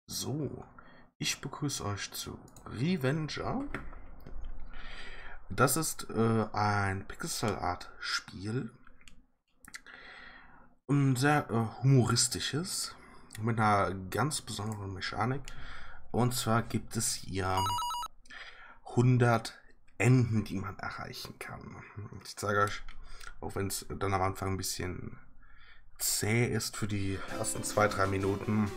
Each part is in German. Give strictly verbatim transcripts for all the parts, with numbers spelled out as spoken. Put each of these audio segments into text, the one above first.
So, ich begrüße euch zu Revenger. Das ist äh, ein Pixel-Art-Spiel. Ein sehr äh, humoristisches, mit einer ganz besonderen Mechanik. Und zwar gibt es hier hundert Enden, die man erreichen kann. Ich zeige euch, auch wenn es dann am Anfang ein bisschen zäh ist für die ersten zwei, drei Minuten,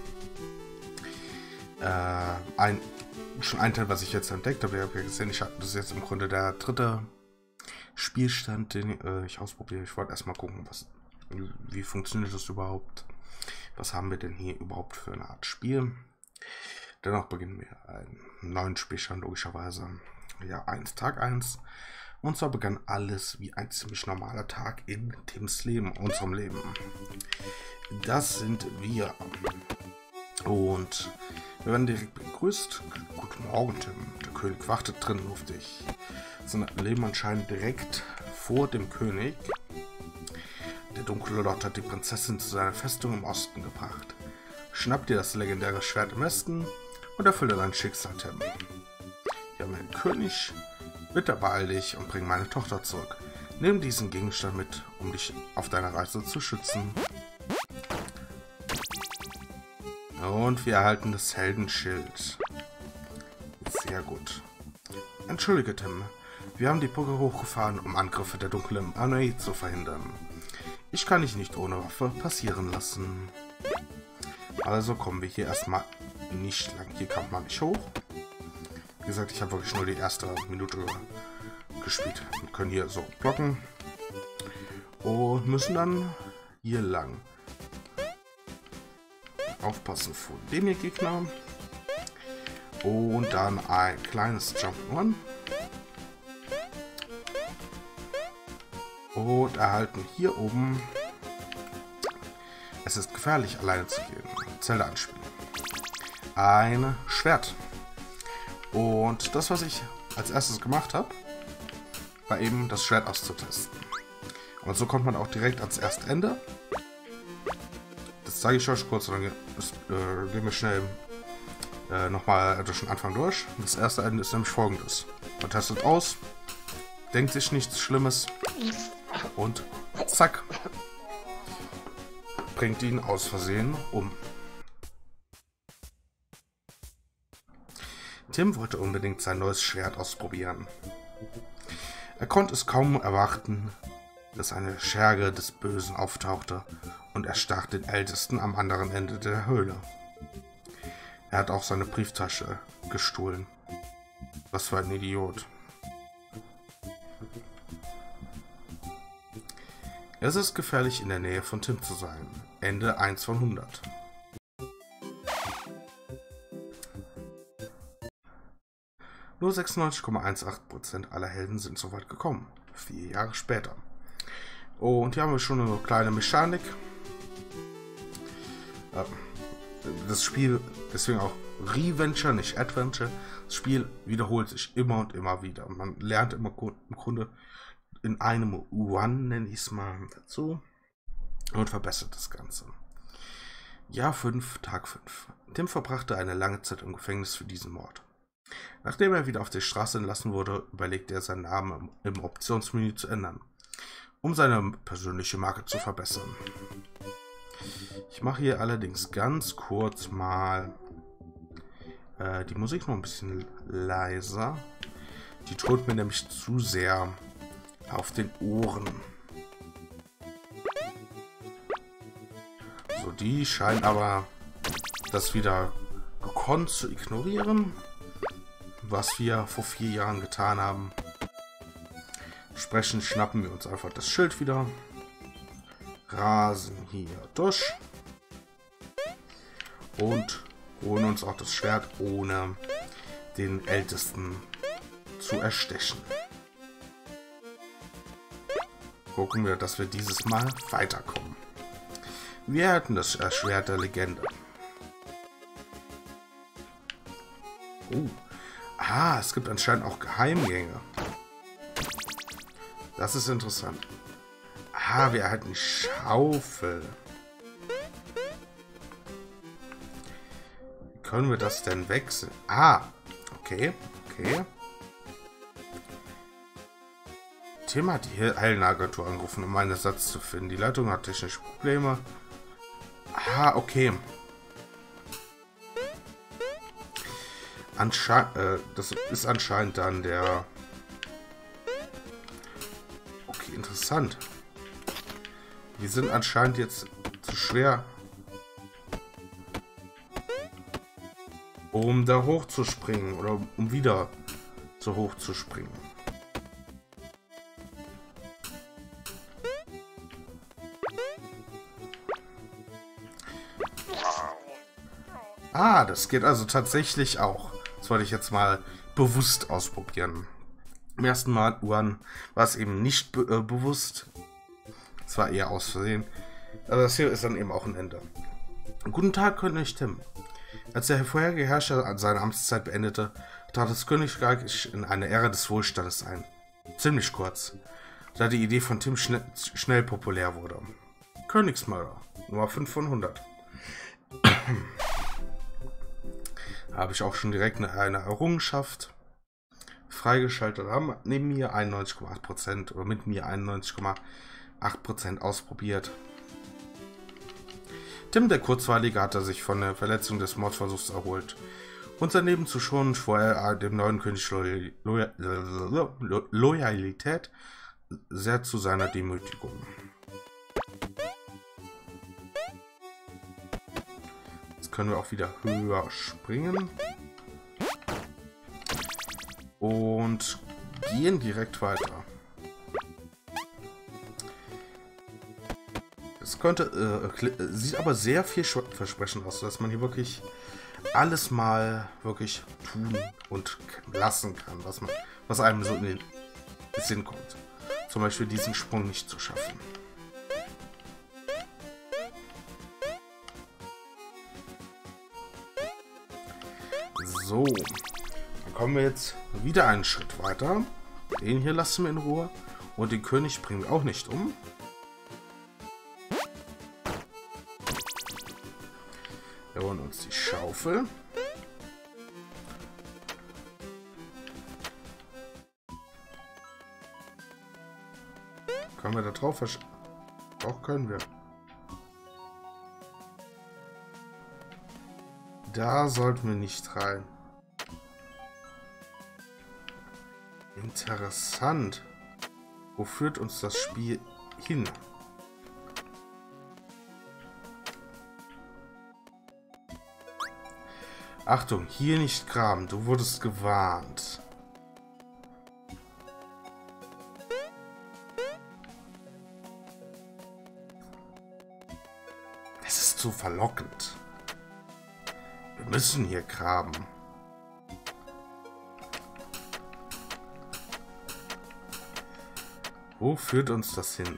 Äh, ein, schon ein Teil, was ich jetzt entdeckt habe. Ihr habt ja gesehen, ich habe das ist jetzt im Grunde der dritte Spielstand, den äh, ich ausprobiere. Ich wollte erstmal gucken, was, wie funktioniert das überhaupt? Was haben wir denn hier überhaupt für eine Art Spiel? Dennoch beginnen wir einen neuen Spielstand, logischerweise. Ja, eins, Tag eins. Und zwar begann alles wie ein ziemlich normaler Tag in Tims Leben, unserem Leben. Das sind wir. Und wir werden direkt begrüßt. Guten Morgen, Tim. Der König wartet drin auf dich. Sie leben anscheinend direkt vor dem König. Der dunkle Lord hat die Prinzessin zu seiner Festung im Osten gebracht. Schnapp dir das legendäre Schwert im Westen und erfülle dein Schicksal, Tim. Wir haben einen König. Bitte beeil dich und bring meine Tochter zurück. Nimm diesen Gegenstand mit, um dich auf deiner Reise zu schützen. Und wir erhalten das Heldenschild. Sehr gut. Entschuldige, Tim. Wir haben die Brücke hochgefahren, um Angriffe der dunklen Armee zu verhindern. Ich kann dich nicht ohne Waffe passieren lassen. Also kommen wir hier erstmal nicht lang. Hier kommt man nicht hoch. Wie gesagt, ich habe wirklich nur die erste Minute gespielt. Wir können hier so blocken. Und müssen dann hier lang. Aufpassen vor dem hier Gegner. Und dann ein kleines Jump'n'Run. Und erhalten hier oben. Es ist gefährlich, alleine zu gehen. Zelda anspielen. Ein Schwert. Und das, was ich als erstes gemacht habe, war eben das Schwert auszutesten. Und so kommt man auch direkt ans erste Ende. Das zeige ich euch kurz, dann äh, gehen wir schnell äh, nochmal durch den Anfang durch. Das erste Ende ist nämlich folgendes. Man testet aus, denkt sich nichts Schlimmes und zack, bringt ihn aus Versehen um. Tim wollte unbedingt sein neues Schwert ausprobieren. Er konnte es kaum erwarten, dass eine Scherge des Bösen auftauchte und erstach den Ältesten am anderen Ende der Höhle. Er hat auch seine Brieftasche gestohlen. Was für ein Idiot. Es ist gefährlich, in der Nähe von Tim zu sein. Ende eins von hundert. Nur sechsundneunzig Komma achtzehn Prozent aller Helden sind so weit gekommen. Vier Jahre später. Und hier haben wir schon eine kleine Mechanik. Das Spiel, deswegen auch Revenger, nicht Adventure. Das Spiel wiederholt sich immer und immer wieder. Man lernt immer im Grunde in einem One, nenne ich es mal, dazu. Und verbessert das Ganze. Jahr fünf, Tag fünf. Tim verbrachte eine lange Zeit im Gefängnis für diesen Mord. Nachdem er wieder auf die Straße entlassen wurde, überlegte er, seinen Namen im Optionsmenü zu ändern, um seine persönliche Marke zu verbessern. Ich mache hier allerdings ganz kurz mal äh, die Musik noch ein bisschen leiser. Die tut mir nämlich zu sehr auf den Ohren. So, die scheint aber das wieder gekonnt zu ignorieren, was wir vor vier Jahren getan haben. Entsprechend schnappen wir uns einfach das Schild wieder. Rasen hier durch. Und holen uns auch das Schwert, ohne den Ältesten zu erstechen. Gucken wir, dass wir dieses Mal weiterkommen. Wir hatten das Schwert der Legende. Oh. Ah, es gibt anscheinend auch Geheimgänge. Das ist interessant. Ah, wir hatten Schaufel. können wir das denn wechseln? Ah, okay, okay. Tim hat die Heilenagentur angerufen, um einen Ersatz zu finden. Die Leitung hat technische Probleme. Ah, okay. Anscheinend, äh, das ist anscheinend dann der... Okay, interessant. Wir sind anscheinend jetzt zu schwer, um da hoch zu springen oder um wieder so hoch zu springen. Ah, das geht also tatsächlich auch. Das wollte ich jetzt mal bewusst ausprobieren. Im ersten Mal Uhren war es eben nicht be äh, bewusst. Es war eher aus Versehen. Aber das hier ist dann eben auch ein Ende. Guten Tag, König Tim. Als der vorherige Herrscher seine Amtszeit beendete, trat das Königreich in eine Ära des Wohlstandes ein. Ziemlich kurz, da die Idee von Tim schn schnell populär wurde. Königsmörder, Nummer fünf von hundert. Habe ich auch schon direkt eine, eine Errungenschaft freigeschaltet. Haben neben mir einundneunzig Komma acht Prozent oder mit mir einundneunzig Komma acht Prozent ausprobiert. Tim, der Kurzweilige, hatte sich von der Verletzung des Mordversuchs erholt und sein Leben zu schonen, schwor er dem neuen König Loyal Loyal Loyal Loyalität sehr zu seiner Demütigung. Jetzt können wir auch wieder höher springen und gehen direkt weiter. Es könnte, äh, sieht aber sehr vielversprechend aus, dass man hier wirklich alles mal wirklich tun und lassen kann, was man, was einem so in den Sinn kommt. Zum Beispiel diesen Sprung nicht zu schaffen. So, dann kommen wir jetzt wieder einen Schritt weiter. Den hier lassen wir in Ruhe und den König bringen wir auch nicht um. Wir holen uns die Schaufel. Können wir da drauf versch... Doch, können wir. Da sollten wir nicht rein. Interessant. Wo führt uns das Spiel hin? Achtung, hier nicht graben. Du wurdest gewarnt. Es ist zu verlockend. Wir müssen hier graben. Wo führt uns das hin?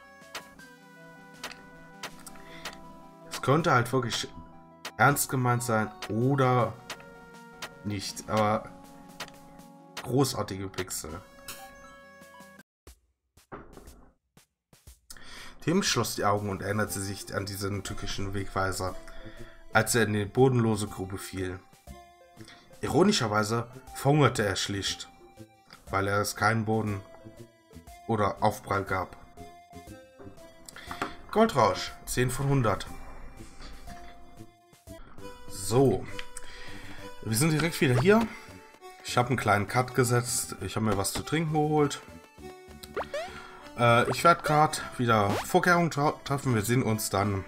Es könnte halt wirklich ernst gemeint sein oder nicht, aber großartige Pixel. Tim schloss die Augen und erinnerte sich an diesen tückischen Wegweiser, als er in die bodenlose Grube fiel. Ironischerweise verhungerte er schlicht, weil er es keinen Boden oder Aufprall gab. Goldrausch, zehn von hundert. So, wir sind direkt wieder hier. Ich habe einen kleinen Cut gesetzt. Ich habe mir was zu trinken geholt. Äh, ich werde gerade wieder Vorkehrungen treffen. Wir sehen uns dann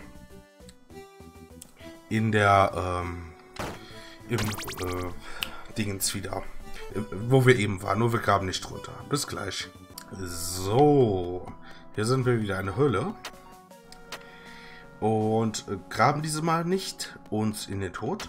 in der ähm, im äh, Dingens wieder, wo wir eben waren. Nur wir graben nicht runter. Bis gleich. So, hier sind wir wieder eine Höhle. Und äh, graben diese Mal nicht uns in den Tod.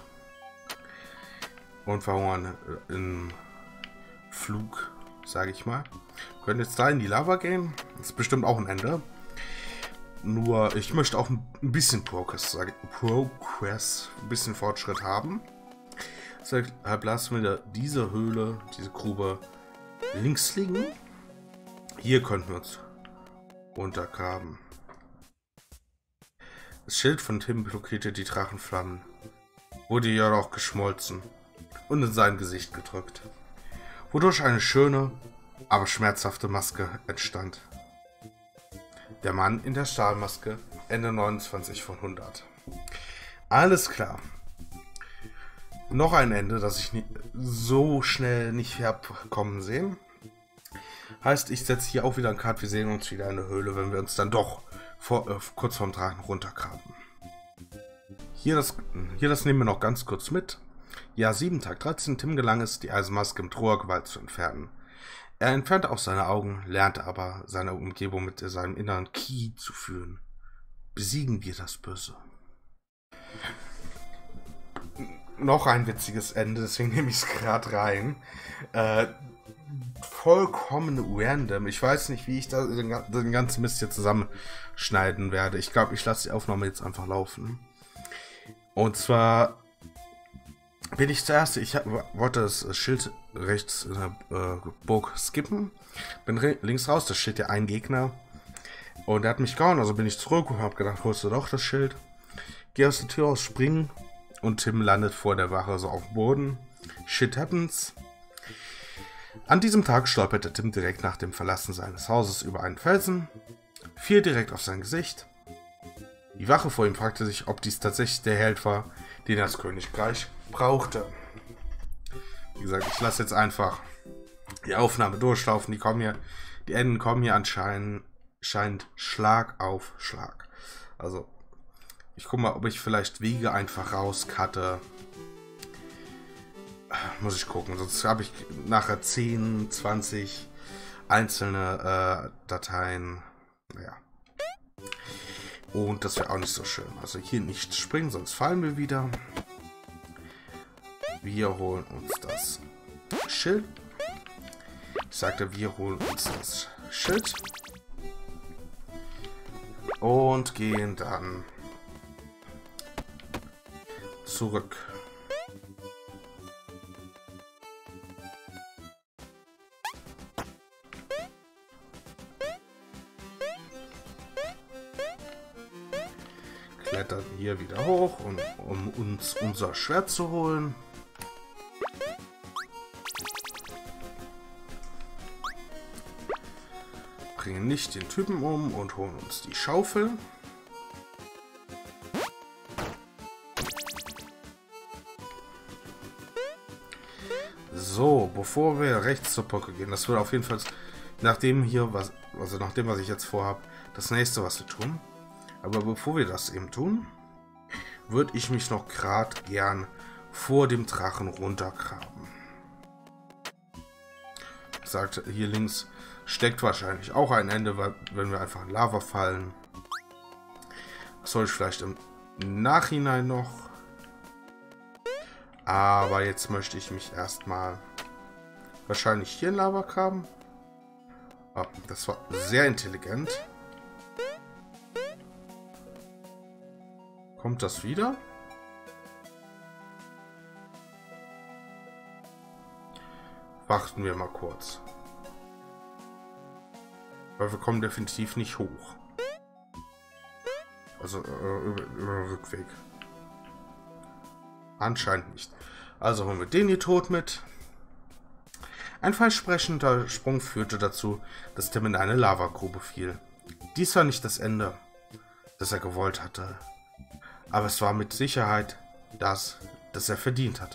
Und verhungern äh, im Flug, sage ich mal. Wir können jetzt da in die Lava gehen. Das ist bestimmt auch ein Ende. Nur, ich möchte auch ein bisschen Progress, sage ich, Progress, ein bisschen Fortschritt haben. Deshalb lassen wir diese Höhle, diese Grube links liegen. Hier könnten wir uns untergraben. Das Schild von Tim blockierte die Drachenflammen. wurde jedoch geschmolzen und in sein Gesicht gedrückt, wodurch eine schöne, aber schmerzhafte Maske entstand. Der Mann in der Stahlmaske, Ende neunundzwanzig von hundert. Alles klar. Noch ein Ende, das ich nie, so schnell nicht habe kommen sehen. Heißt, ich setze hier auch wieder einen Cut. Wir sehen uns wieder in der Höhle, wenn wir uns dann doch vor, äh, kurz vorm Drachen runtergraben. Hier das, hier das nehmen wir noch ganz kurz mit. Jahr sieben, Tag dreizehn. Tim gelang es, die Eisenmaske mit roher Gewalt zu entfernen. Er entfernte auch seine Augen, lernte aber seine Umgebung mit seinem inneren Ki zu fühlen. Besiegen wir das Böse. Noch ein witziges Ende, deswegen nehme ich es gerade rein. Äh, vollkommen random. Ich weiß nicht, wie ich da den, den ganzen Mist hier zusammenschneiden werde. Ich glaube, ich lasse die Aufnahme jetzt einfach laufen. Und zwar bin ich zuerst, ich wollte das Schild rechts in der äh, Burg skippen. Bin links raus, da steht ja ein Gegner. Und der hat mich gehauen, also bin ich zurück und habe gedacht, holst du doch das Schild. Geh aus der Tür aus, springen. Und Tim landet vor der Wache so auf dem Boden. Shit happens. An diesem Tag stolperte Tim direkt nach dem Verlassen seines Hauses über einen Felsen, fiel direkt auf sein Gesicht. Die Wache vor ihm fragte sich, ob dies tatsächlich der Held war, den das Königreich brauchte. Wie gesagt, ich lasse jetzt einfach die Aufnahme durchlaufen. Die kommen hier, die Enden kommen hier anscheinend scheint Schlag auf Schlag. Also, ich gucke mal, ob ich vielleicht Wege einfach rauscutte. Muss ich gucken, sonst habe ich nachher zehn, zwanzig einzelne äh, Dateien. Naja. Und das wäre auch nicht so schön. Also hier nicht springen, sonst fallen wir wieder. Wir holen uns das Schild. Ich sagte, wir holen uns das Schild. Und gehen dann zurück. Klettern hier wieder hoch, und, um uns unser Schwert zu holen. Bringen nicht den Typen um und holen uns die Schaufel. So, bevor wir rechts zur Brücke gehen, das wird auf jeden Fall, nachdem hier was, also nach dem, was ich jetzt vorhabe, das nächste, was wir tun. Aber bevor wir das eben tun, würde ich mich noch gerade gern vor dem Drachen runtergraben. Ich sagte, hier links steckt wahrscheinlich auch ein Ende, weil, wenn wir einfach in Lava fallen. Das soll ich vielleicht im Nachhinein noch. Aber jetzt möchte ich mich erstmal wahrscheinlich hier in Lava graben. Oh, das war sehr intelligent. Kommt das wieder? Warten wir mal kurz. Weil wir kommen definitiv nicht hoch. Also äh, über, über den Rückweg. Anscheinend nicht. Also holen wir den hier tot mit. Ein falschsprechender Sprung führte dazu, dass Tim in eine Lavagrube fiel. Dies war nicht das Ende, das er gewollt hatte. Aber es war mit Sicherheit das, das er verdient hatte.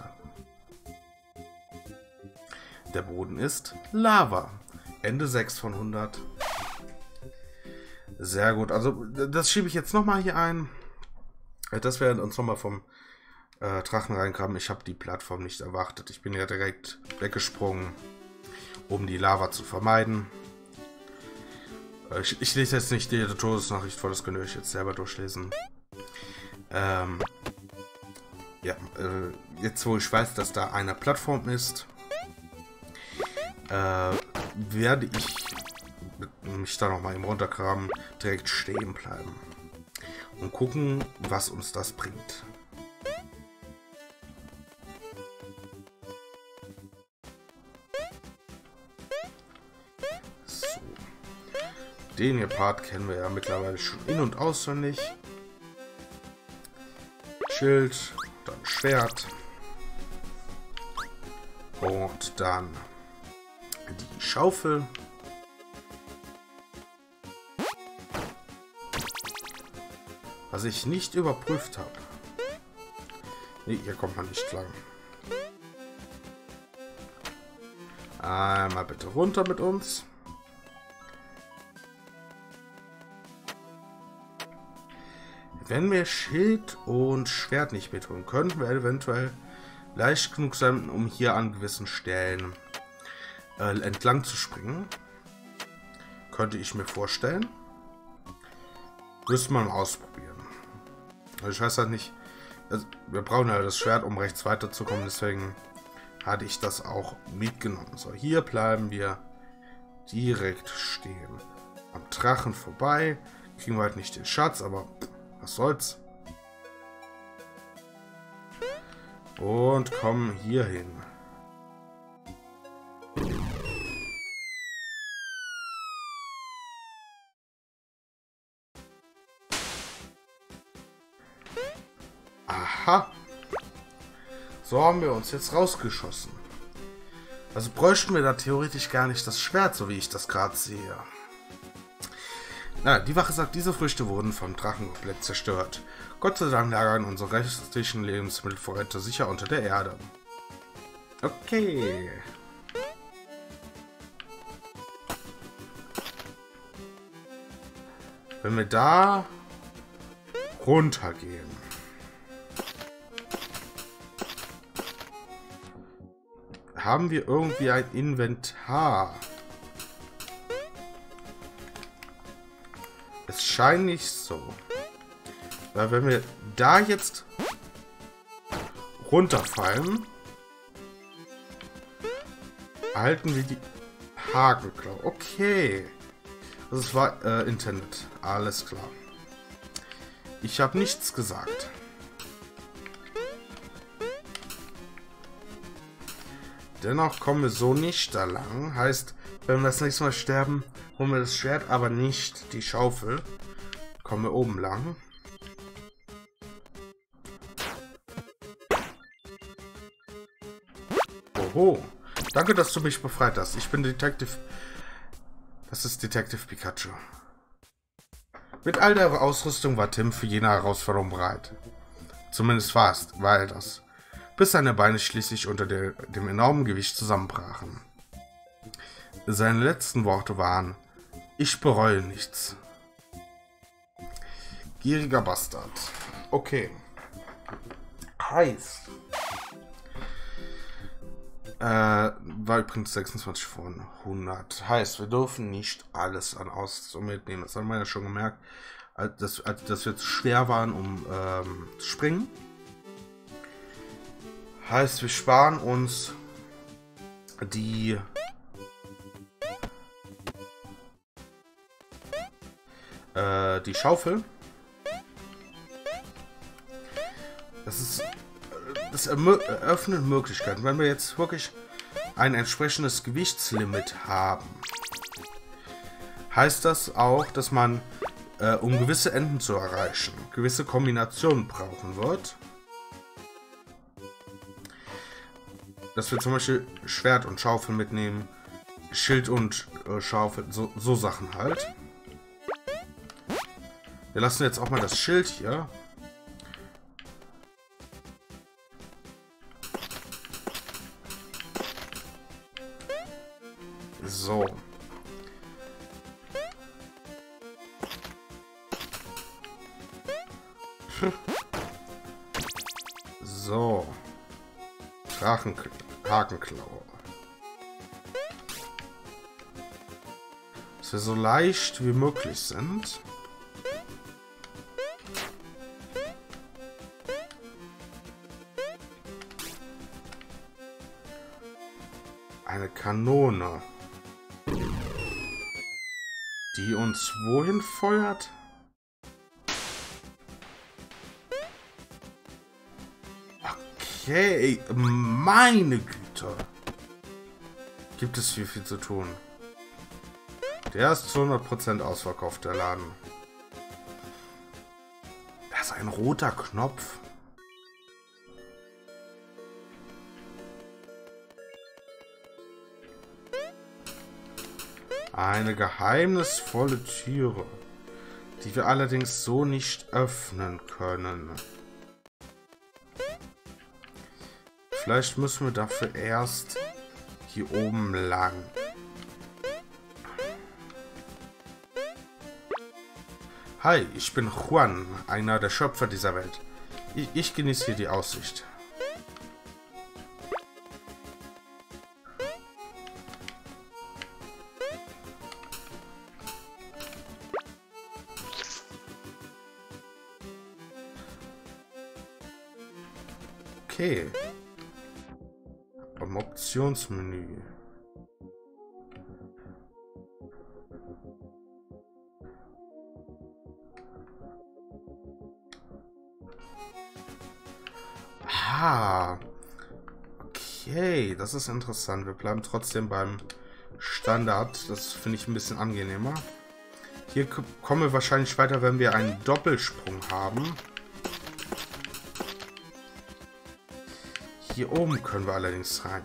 Der Boden ist Lava. Ende sechs von hundert. Sehr gut. Also das schiebe ich jetzt nochmal hier ein. Das werden uns nochmal vom äh, Drachen reingraben. Ich habe die Plattform nicht erwartet. Ich bin ja direkt weggesprungen, um die Lava zu vermeiden. Äh, ich, ich lese jetzt nicht die Todesnachricht vor, das könnt ihr euch jetzt selber durchlesen. Ähm, ja, äh, jetzt wo ich weiß, dass da eine Plattform ist, äh, werde ich mich da nochmal im Runtergraben direkt stehen bleiben und gucken, was uns das bringt. So. Den hier Part kennen wir ja mittlerweile schon in- und auswendig. Schild, dann Schwert. Und dann die Schaufel. Was ich nicht überprüft habe. Nee, hier kommt man nicht lang. Einmal bitte runter mit uns. Wenn wir Schild und Schwert nicht mitholen, könnten wir eventuell leicht genug sein, um hier an gewissen Stellen äh, entlang zu springen. Könnte ich mir vorstellen. Müsste man ausprobieren. Also ich weiß halt nicht. Also wir brauchen ja das Schwert, um rechts weiterzukommen. Deswegen hatte ich das auch mitgenommen. So, hier bleiben wir direkt stehen. Am Drachen vorbei. Kriegen wir halt nicht den Schatz, aber was soll's. Und kommen hier hin. Aha. So haben wir uns jetzt rausgeschossen. Also bräuchten wir da theoretisch gar nicht das Schwert, so wie ich das gerade sehe. Na, die Wache sagt, diese Früchte wurden vom Drachen komplett zerstört. Gott sei Dank lagern unsere restlichen Lebensmittelvorräte sicher unter der Erde. Okay. Wenn wir da runtergehen. Haben wir irgendwie ein Inventar? Es scheint nicht so. Weil wenn wir da jetzt runterfallen, erhalten wir die Hakenklau. Okay. Das war äh, Internet. Alles klar. Ich habe nichts gesagt. Dennoch kommen wir so nicht da lang. Heißt, wenn wir das nächste Mal sterben, holen wir das Schwert, aber nicht die Schaufel. Kommen wir oben lang. Oho. Danke, dass du mich befreit hast. Ich bin Detective... Das ist Detective Pikachu. Mit all der Ausrüstung war Tim für jene Herausforderung bereit. Zumindest fast war er das. Bis seine Beine schließlich unter der, dem enormen Gewicht zusammenbrachen. Seine letzten Worte waren: Ich bereue nichts. Gieriger Bastard. Okay. Heißt. Äh, war übrigens sechsundzwanzig von hundert. Heißt, wir dürfen nicht alles an Ausrüstung mitnehmen. Das haben wir ja schon gemerkt, als, als, dass wir zu schwer waren, um ähm, zu springen. Heißt, wir sparen uns die äh, die Schaufel. Das ist das eröffnet Möglichkeiten. Wenn wir jetzt wirklich ein entsprechendes Gewichtslimit haben, heißt das auch, dass man, äh, um gewisse Enden zu erreichen, gewisse Kombinationen brauchen wird. Dass wir zum Beispiel Schwert und Schaufel mitnehmen, Schild und äh, Schaufel, so, so Sachen halt. Wir lassen jetzt auch mal das Schild hier. So. So. Drachen, Hakenklaue. Dass wir so leicht wie möglich sind. Eine Kanone. Die uns wohin feuert? Okay, meine Güte. Gibt es viel, viel zu tun. Der ist zu hundert Prozent ausverkauft, der Laden. Da ist ein roter Knopf. Eine geheimnisvolle Türe, die wir allerdings so nicht öffnen können. Vielleicht müssen wir dafür erst hier oben lang. Hi, ich bin Juan, einer der Schöpfer dieser Welt. Ich, ich genieße hier die Aussicht. Okay. Im Optionsmenü. Ah. Okay, das ist interessant. Wir bleiben trotzdem beim Standard. Das finde ich ein bisschen angenehmer. Hier kommen wir wahrscheinlich weiter, wenn wir einen Doppelsprung haben. Hier oben können wir allerdings rein.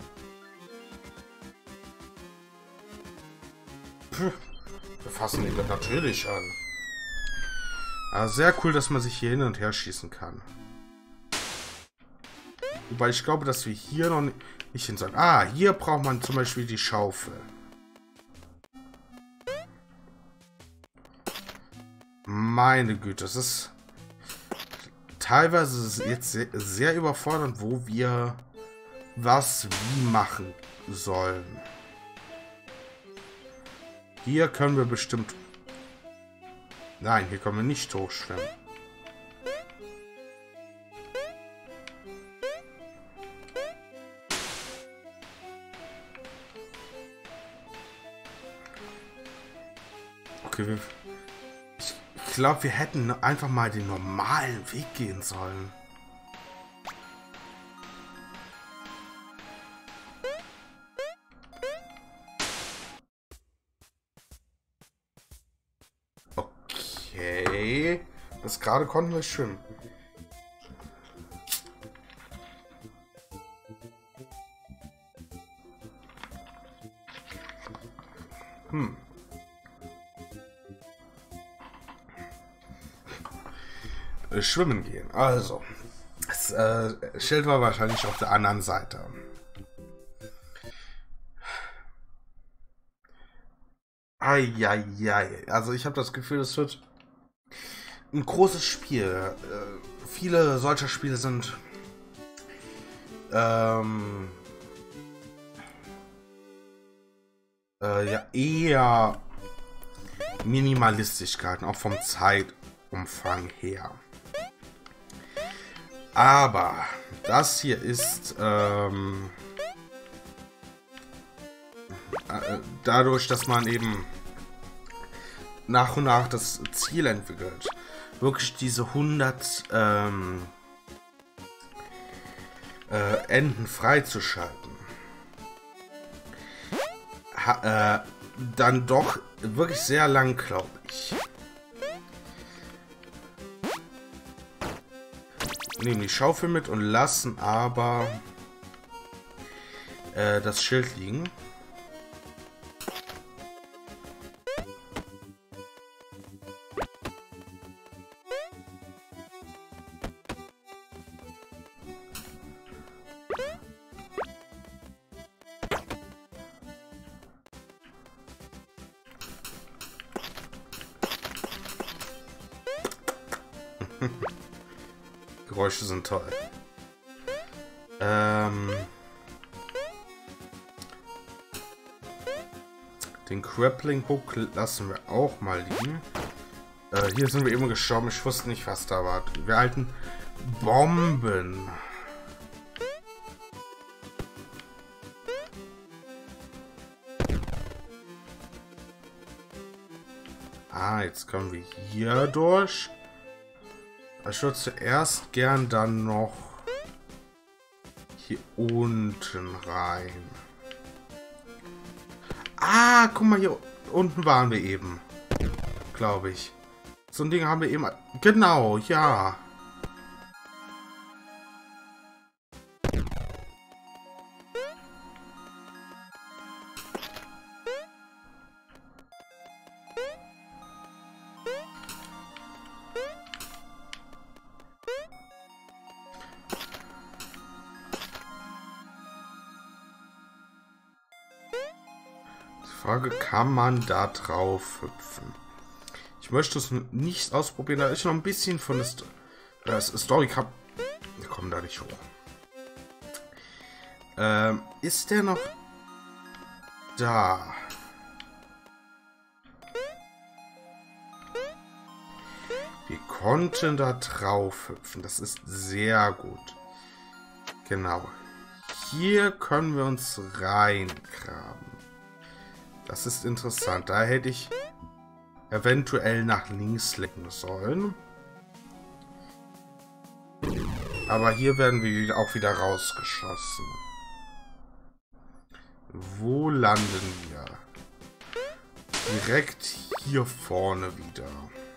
Puh, wir fassen ihn natürlich an. Aber sehr cool, dass man sich hier hin und her schießen kann. Wobei ich glaube, dass wir hier noch nicht hin sollen. Ah, hier braucht man zum Beispiel die Schaufel. Meine Güte, das ist teilweise jetzt sehr, sehr überfordernd, wo wir was wie machen sollen. Hier können wir bestimmt... Nein, hier können wir nicht hochschwimmen. Okay, wir... Ich glaube, wir hätten einfach mal den normalen Weg gehen sollen. Okay. Bis gerade konnten wir schwimmen. Hm. Schwimmen gehen. Also, das äh, Schild war wahrscheinlich auf der anderen Seite. Eieiei. Also ich habe das Gefühl, es wird ein großes Spiel. Äh, viele solcher Spiele sind ähm, äh, ja eher minimalistisch gehalten, auch vom Zeitumfang her. Aber das hier ist ähm, äh, dadurch, dass man eben nach und nach das Ziel entwickelt, wirklich diese hundert ähm, äh, Enden freizuschalten, ha, äh, dann doch wirklich sehr lang, glaube ich. Nehmen die Schaufel mit und lassen aber äh, das Schild liegen. Geräusche sind toll. Ähm, den Grappling Hook lassen wir auch mal liegen. Äh, hier sind wir eben gestorben. Ich wusste nicht, was da war. Wir halten Bomben. Ah, jetzt kommen wir hier durch. Ich würde zuerst gern dann noch hier unten rein. Ah, guck mal, hier unten waren wir eben. Glaube ich. So ein Ding haben wir eben... Genau, ja. Frage, kann man da drauf hüpfen? Ich möchte es nicht ausprobieren, da ist noch ein bisschen von der St das Story. Wir kommen da nicht hoch. Ähm, ist der noch da? Wir konnten da drauf hüpfen. Das ist sehr gut. Genau. Hier können wir uns reingraben. Das ist interessant. Da hätte ich eventuell nach links lenken sollen. Aber hier werden wir auch wieder rausgeschossen. Wo landen wir? Direkt hier vorne wieder.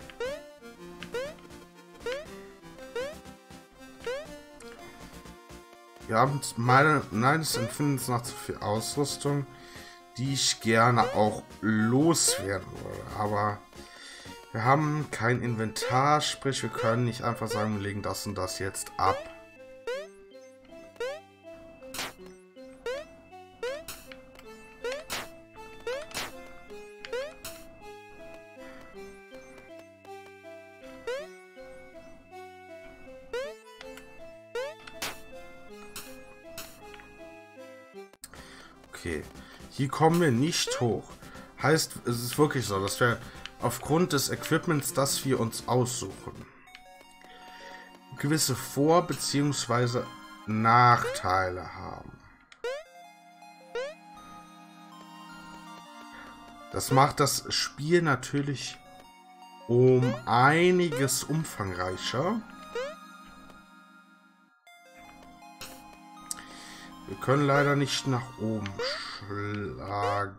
Wir haben meine, meines Empfindens nach zu viel Ausrüstung, die ich gerne auch loswerden würde. Aber wir haben kein Inventar, sprich wir können nicht einfach sagen, wir legen das und das jetzt ab. Okay, hier kommen wir nicht hoch. Heißt, es ist wirklich so, dass wir aufgrund des Equipments, das wir uns aussuchen, gewisse Vor- bzw. Nachteile haben. Das macht das Spiel natürlich um einiges umfangreicher. Wir können leider nicht nach oben schlagen.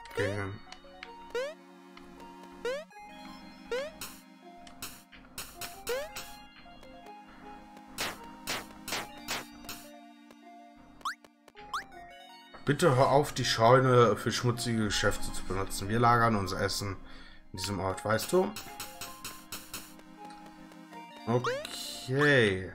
Bitte hör auf, die Scheune für schmutzige Geschäfte zu benutzen. Wir lagern unser Essen in diesem Ort, weißt du? Okay.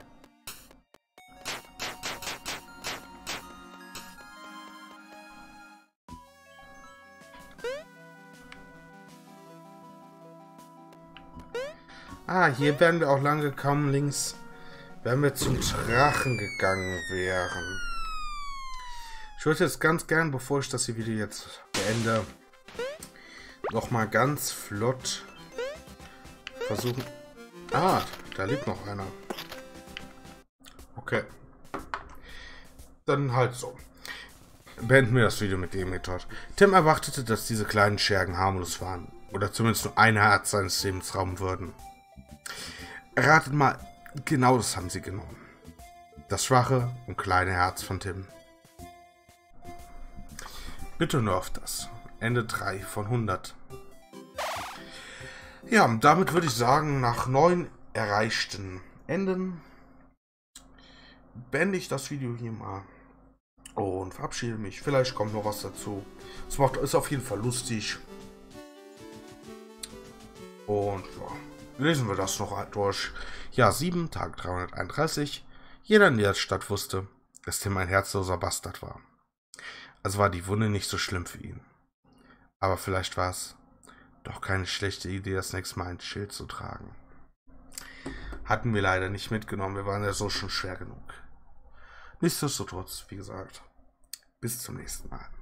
Ah, hier wären wir auch lang gekommen, links, wenn wir zum Drachen gegangen wären. Ich würde jetzt ganz gern, bevor ich das hier Video jetzt beende, nochmal ganz flott versuchen... Ah, da lebt noch einer. Okay. Dann halt so. Beenden wir das Video mit dem Method. Tim erwartete, dass diese kleinen Schergen harmlos waren. Oder zumindest nur ein Herz seines Lebens rauben würden. Ratet mal, genau das haben sie genommen. Das schwache und kleine Herz von Tim. Bitte nur auf das. Ende drei von hundert. Ja, damit würde ich sagen, nach neun erreichten Enden beende ich das Video hier mal und verabschiede mich. Vielleicht kommt noch was dazu. Es macht, ist auf jeden Fall lustig. Und ja, lesen wir das noch durch. Ja, sieben, Tag dreihunderteinunddreißig. Jeder in der Stadt wusste, dass Tim ein herzloser Bastard war. Also war die Wunde nicht so schlimm für ihn. Aber vielleicht war es doch keine schlechte Idee, das nächste Mal ein Schild zu tragen. Hatten wir leider nicht mitgenommen, wir waren ja so schon schwer genug. Nichtsdestotrotz, wie gesagt, bis zum nächsten Mal.